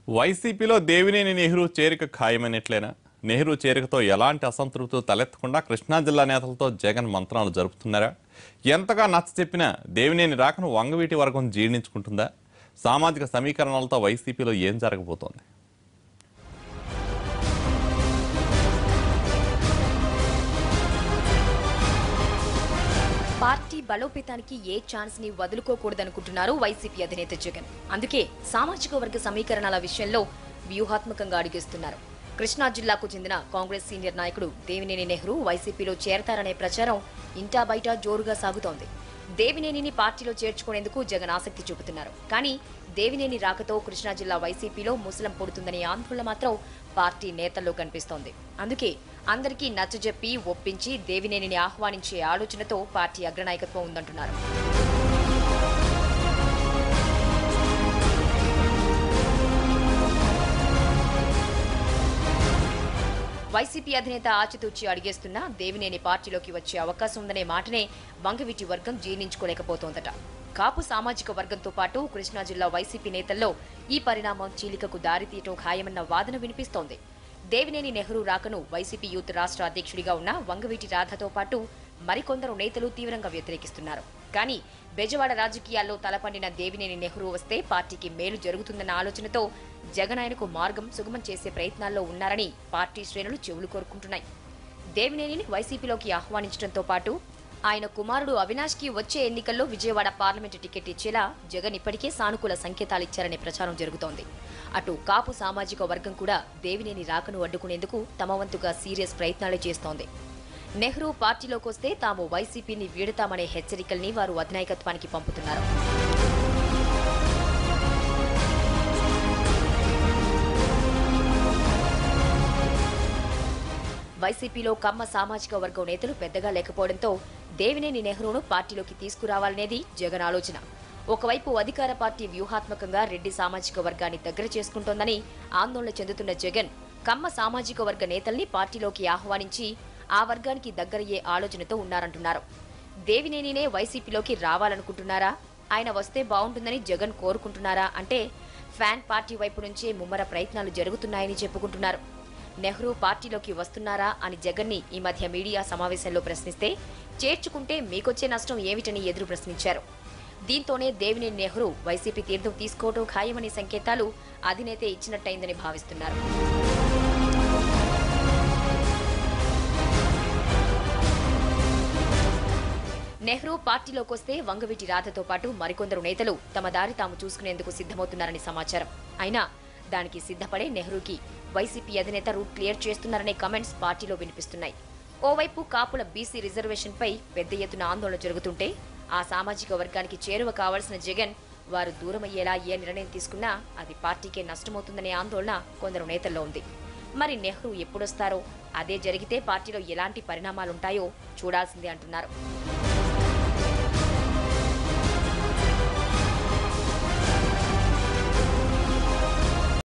వైసీపీలో దేవినేని నెహ్రూ చేరిక ఖాయమైనట్లేనా? నెహ్రూ చేరికతో ఎలాంటి అసంతృప్తులు తలెత్తకుండా కృష్ణా జిల్లా నేతలతో జగన్ మంత్రాలు జరుపుతున్నారా? ఎంతగా నచ్చ చెప్పినా దేవినేని రాకను వంగవీటి వర్గం జీర్ణించుకుంటుందా? సామాజిక సమీకరణాలతో వైసీపీలో ఏం జరగబోతోంది? పార్టీ బలోపేతానికి ఏ ఛాన్స్ ని వదులుకోకూడదనుకుంటున్నారు వైసీపీ అధినేత జగన్. అందుకే సామాజిక వర్గ సమీకరణాల విషయంలో వ్యూహాత్మకంగా అడుగేస్తున్నారు. కృష్ణా జిల్లాకు చెందిన కాంగ్రెస్ సీనియర్ నాయకుడు దేవినేని నెహ్రూ వైసీపీలో చేరతారనే ప్రచారం ఇంటా బయట జోరుగా సాగుతోంది. దేవినేనిని పార్టీలో చేర్చుకునేందుకు జగన్ ఆసక్తి చూపుతున్నారు. కానీ దేవినేని రాకతో కృష్ణా జిల్లా వైసీపీలో ముసలం పొడుతుందనే ఆందోళన మాత్రం పార్టీ నేతల్లో కనిపిస్తోంది. అందుకే అందరికీ నచ్చజెప్పి ఒప్పించి దేవినేనిని ఆహ్వానించే ఆలోచనతో పార్టీ అగ్రనాయకత్వం ఉందంటున్నారు. వైసీపీ అధినేత ఆచితూచి అడిగేస్తున్నా దేవినేని పార్టీలోకి వచ్చే అవకాశం ఉందనే మాటనే వంగవీటి వర్గం జీర్ణించుకోలేకపోతోందట. కాపు సామాజిక వర్గంతో పాటు కృష్ణా జిల్లా వైసీపీ నేతల్లో ఈ పరిణామం చీలికకు దారితీయటం ఖాయమన్న వాదన వినిపిస్తోంది. దేవినేని నెహ్రూ రాకను వైసీపీ యూత్ రాష్ట్ర అధ్యక్షుడిగా ఉన్న వంగవీటి రాధతో పాటు మరికొందరు నేతలు తీవ్రంగా వ్యతిరేకిస్తున్నారు. కానీ బెజవాడ రాజకీయాల్లో తలపండిన దేవినేని నెహ్రూ వస్తే పార్టీకి మేలు జరుగుతుందన్న ఆలోచనతో జగన్ ఆయనకు మార్గం సుగమం చేసే ప్రయత్నాల్లో ఉన్నారని పార్టీ శ్రేణులు చెవులు కోరుకుంటున్నాయి. దేవినేనిని వైసీపీలోకి ఆహ్వానించడంతో పాటు ఆయన కుమారుడు అవినాష్ కి వచ్చే ఎన్నికల్లో విజయవాడ పార్లమెంటు టికెట్ ఇచ్చేలా జగన్ ఇప్పటికే సానుకూల సంకేతాలిచ్చారనే ప్రచారం జరుగుతోంది. అటు కాపు సామాజిక వర్గం కూడా దేవినేని రాకను అడ్డుకునేందుకు తమ వంతుగా సీరియస్ ప్రయత్నాలు చేస్తోంది. నెహ్రూ పార్టీలోకొస్తే తాము వైసీపీని వీడతామనే హెచ్చరికల్ని వారు అధినాయకత్వానికి పంపుతున్నారు. వైసీపీలో కమ్మ సామాజిక వర్గం నేతలు పెద్దగా లేకపోవడంతో దేవినేని నెహ్రూను పార్టీలోకి తీసుకురావాలనేది జగన్ ఆలోచన. ఒకవైపు అధికార పార్టీ వ్యూహాత్మకంగా రెడ్డి సామాజిక వర్గాన్ని దగ్గర చేసుకుంటోందని ఆందోళన చెందుతున్న జగన్ కమ్మ సామాజిక వర్గ నేతల్ని పార్టీలోకి ఆహ్వానించి ఆ వర్గానికి దగ్గరయ్యే ఆలోచనతో ఉన్నారంటున్నారు. దేవినేనినే వైసీపీలోకి రావాలనుకుంటున్నారా? ఆయన వస్తే బాగుంటుందని జగన్ కోరుకుంటున్నారా అంటే ఫ్యాన్ పార్టీ వైపు నుంచే ముమ్మర ప్రయత్నాలు జరుగుతున్నాయని చెప్పుకుంటున్నారు. నెహ్రూ పార్టీలోకి వస్తున్నారా అని జగన్ని ఈ మధ్య మీడియా సమావేశంలో ప్రశ్నిస్తే చేర్చుకుంటే మీకొచ్చే నష్టం ఏమిటని ఎదురు ప్రశ్నించారు. దీంతోనే దేవినేని నెహ్రూ వైసీపీ తీర్థం తీసుకోవడం ఖాయమనే సంకేతాలు అధినేత ఇచ్చినట్టయిందని భావిస్తున్నారు. నెహ్రూ పార్టీలోకొస్తే వంగవీటి రాధతో పాటు మరికొందరు నేతలు తమ దారి తాము చూసుకునేందుకు సిద్ధమవుతున్నారని సమాచారం. అయినా దానికి సిద్ధపడే నెహ్రూకి వైసీపీ అధినేత రూట్ క్లియర్ చేస్తున్నారనే కమెంట్స్ పార్టీలో వినిపిస్తున్నాయి. ఓవైపు కాపుల బీసీ రిజర్వేషన్పై పెద్ద ఎత్తున ఆందోళన జరుగుతుంటే ఆ సామాజిక వర్గానికి చేరువ కావాల్సిన జగన్ వారు దూరమయ్యేలా ఏ నిర్ణయం తీసుకున్నా అది పార్టీకే నష్టమవుతుందనే ఆందోళన కొందరు నేతల్లో ఉంది. మరి నెహ్రూ ఎప్పుడొస్తారో, అదే జరిగితే పార్టీలో ఎలాంటి పరిణామాలుంటాయో చూడాల్సిందే అంటున్నారు.